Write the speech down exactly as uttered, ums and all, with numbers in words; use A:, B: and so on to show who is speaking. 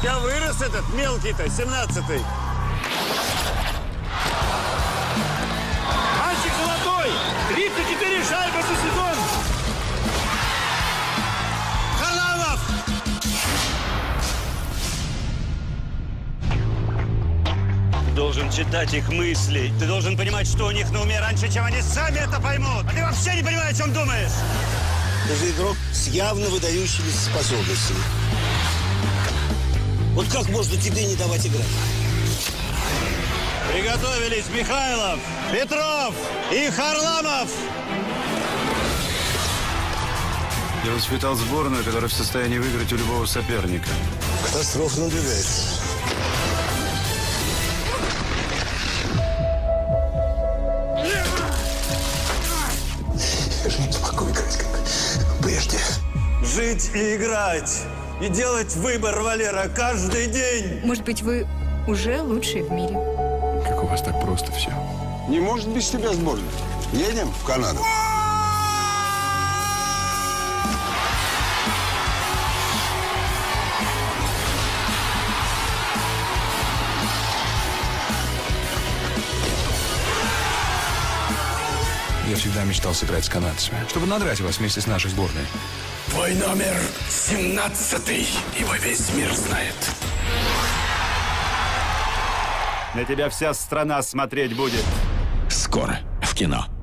A: тебя вырос этот мелкий-то, семнадцатый.
B: Мальчик золотой! тридцать четыре шайбы за сезон!
A: Харламов! Ты должен читать их мысли. Ты должен понимать, что у них на уме раньше, чем они сами это поймут. А ты вообще не понимаешь, о чем думаешь.
C: Ты же игрок с явно выдающимися способностями. Вот как можно тебе не давать играть?
A: Приготовились Михайлов, Петров и Харламов.
D: Я воспитал сборную, которая в состоянии выиграть у любого соперника.
C: Катастрофа надвигается. Я же не могу играть, как прежде.
A: Жить и играть. И делать выбор, Валера, каждый день.
E: Может быть, вы уже лучшие в мире?
D: Как у вас так просто все?
F: Не может без тебя сборная. Едем в Канаду.
D: Я всегда мечтал сыграть с канадцами, чтобы надрать вас вместе с нашей сборной.
B: Твой номер семнадцатый. Его весь мир знает.
A: На тебя вся страна смотреть будет.
B: Скоро в кино.